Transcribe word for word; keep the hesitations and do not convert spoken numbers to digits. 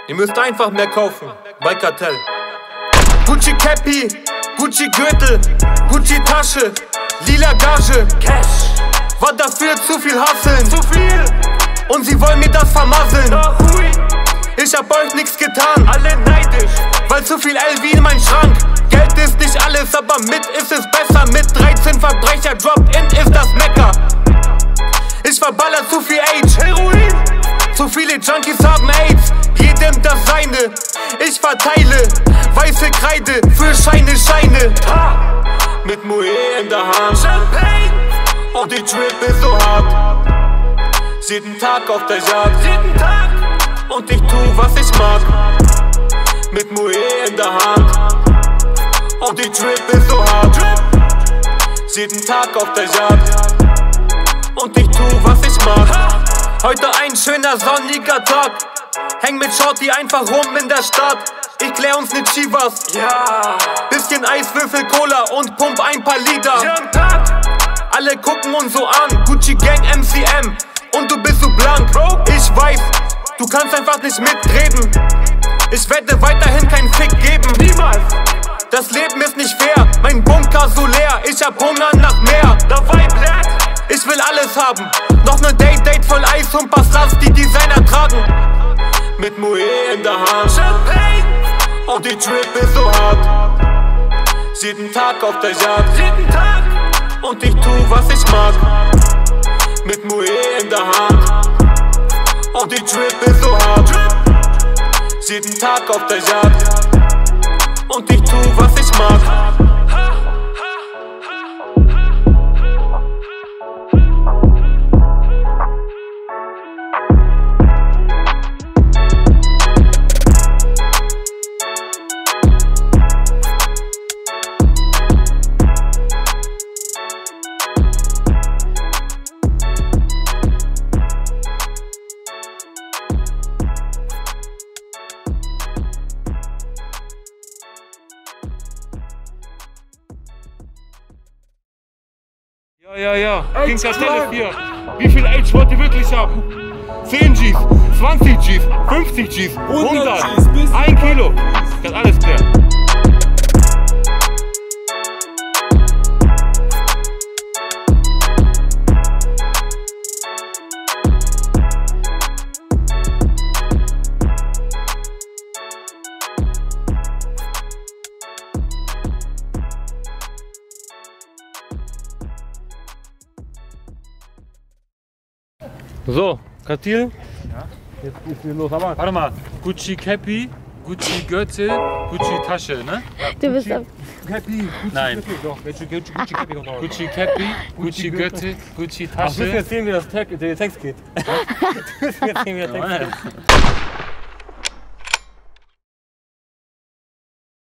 Ihr müsst einfach mehr kaufen, bei Kartell. Gucci Cappy, Gucci Gürtel, Gucci Tasche, lila Gage, Cash. War dafür zu viel Hasseln, zu viel. Und sie wollen mir das vermasseln. Doch, hui. Ich hab euch nichts getan, alle neidisch, weil zu viel L V in mein Schrank. Geld ist nicht alles, aber mit ist es besser. Mit dreizehn Verbrecher, Drop-In ist das Mecker. Ich verballer zu viel Age, Heroin. Zu viele Junkies haben AIDS, jedem das seine. Ich verteile weiße Kreide für Scheine, Scheine. Ha! Mit Moe in der Hand, Champagne. Und die Trip ist so hart. Jeden Tag auf der Jagd, jeden Tag. Und ich tu, was ich mag. Mit Moe in der Hand. Und die Trip ist so hart. Jeden Tag auf der Jagd. Und ich tu, was ich mag. Heute ein schöner sonniger Tag. Häng mit Shorty einfach rum in der Stadt. Ich klär uns mit Chivas, ja. Bisschen Eiswürfel, Cola und pump ein paar Lieder. Alle gucken uns so an, Gucci Gang M C M. Und du bist so blank, ich weiß, du kannst einfach nicht mitreden. Ich werde weiterhin kein Fick geben, niemals. Das Leben ist nicht fair, mein Bunker so leer. Ich hab Hunger nach mehr, dabei bläht. Ich will alles haben, noch ne Date-Date voll Eis und Passas, die Designer tragen. Mit Moe in der Hand, Champagne. Und die Trip ist so hart. Jeden Tag auf der Jagd, jeden Tag. Und ich tu, was ich mag. Mit Moe in der Hand. Und die Trip ist so hart. Jeden Tag auf der Jagd. Und ich tu, was ich mag. Ja, ja, ja. King Kartell vier. Wie viel Age wollt ihr wirklich haben? zehn Gs, zwanzig Gs, fünfzig Gs, hundert, ein Kilo. Ich kann alles klären. So, Katil, ja? Jetzt geht's hier los, aber warte mal, Gucci Cappy, Gucci Gürtel, Gucci Tasche, ne? Du bist Gucci Cappy, Gucci Nein. Gürtel, doch, Gucci, Gucci, Gucci Cappy kommt raus. Gucci Cappy, Gucci Gürtel, Gucci Tasche. Ach, du willst jetzt sehen, wie das Text geht? Du willst jetzt sehen, wie der Text geht?